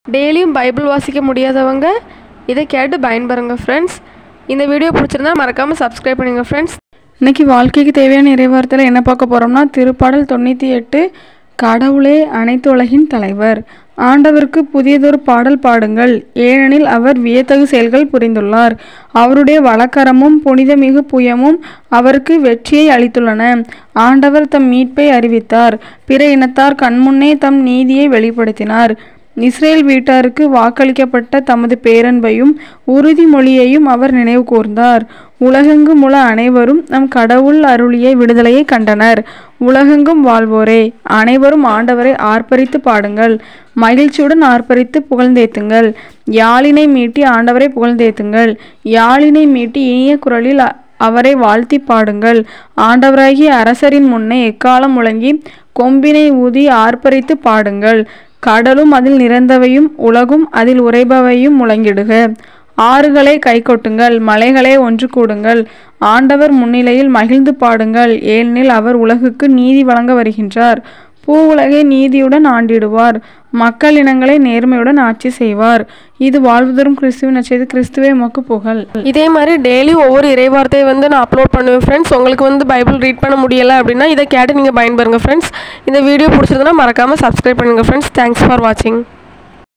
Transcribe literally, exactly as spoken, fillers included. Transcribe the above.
டெய்லியும் பைபிள் வாசிக்க முடியாதவங்க இதை கேட்டு பயன்பெறுங்க ஃப்ரெண்ட்ஸ். இந்த வீடியோ பிடிச்சிருந்தா மறக்காமல் சப்ஸ்கிரைப் பண்ணுங்க ஃப்ரெண்ட்ஸ். இன்றைக்கி வாழ்க்கைக்கு தேவையான இறைவார்த்தையில் என்ன பார்க்க போகிறோம்னா, திருப்பாடல் தொண்ணூற்றி எட்டு, கடவுளே அனைத்து உலகின் தலைவர். ஆண்டவருக்கு புதியதொரு பாடல் பாடுங்கள், ஏனெனில் அவர் வியத்தகு செயல்கள் புரிந்துள்ளார். அவருடைய வலக்கரமும் புனிதமிகு புயமும் அவருக்கு வெற்றியை அளித்துள்ளன. ஆண்டவர் தம் மீட்பை அறிவித்தார், பிற இனத்தார் கண்முன்னே தம் நீதியை வெளிப்படுத்தினார். இஸ்ரேல் வீட்டாருக்கு வாக்களிக்கப்பட்ட தமது பேரன்பையும் உறுதிமொழியையும் அவர் நினைவு கூர்ந்தார். உலகெங்கும் உள்ள அனைவரும் நம் கடவுள் அருளிய விடுதலையை கண்டனர். உலகெங்கும் வாழ்வோரே, அனைவரும் ஆண்டவரை ஆர்ப்பரித்து பாடுங்கள், மகிழ்ச்சியுடன் ஆர்ப்பரித்து புகழ்ந்தேத்துங்கள். யாழினை மீட்டி ஆண்டவரை புகழ்ந்தேத்துங்கள், யாழினை மீட்டி இனிய குரலில் அவரை வாழ்த்தி பாடுங்கள். ஆண்டவராகிய அரசரின் முன்னே எக்காலம் முழங்கி கொம்பினை ஊதி ஆர்ப்பரித்து பாடுங்கள். கடலும் அதில் நிறைந்தவையும் உலகும் அதில் உறைபவையும் முழங்கிடுக. ஆறுகளை கைகொட்டுங்கள், மலைகளே ஒன்று கூடுங்கள். ஆண்டவர் முன்னிலையில் மகிழ்ந்து பாடுங்கள், ஏனெனில் அவர் உலகுக்கு நீதி வழங்க வருகின்றார். பூ உலகை நீதியுடன் ஆண்டிடுவார், மக்கள் இனங்களை நேர்மையுடன் ஆட்சி செய்வார். இது வாழ்வு தரும் கிறிஸ்துவின் நற்செய்தி. கிறிஸ்துவே உமக்கு புகழ். இதே மாதிரி டெய்லி ஒவ்வொரு இறைவார்த்தையை வந்து நான் அப்லோட் பண்ணுவேன் ஃப்ரெண்ட்ஸ். உங்களுக்கு வந்து பைபிள் ரீட் பண்ண முடியலை அப்படின்னா இதை கேட்டு நீங்கள் பயன்பெறுங்க ஃப்ரெண்ட்ஸ். இந்த வீடியோ பிடிச்சிருந்தனா மறக்காமல் சப்ஸ்கிரைப் பண்ணுங்கள் ஃப்ரெண்ட்ஸ். தேங்க்ஸ் ஃபார் வாட்சிங்.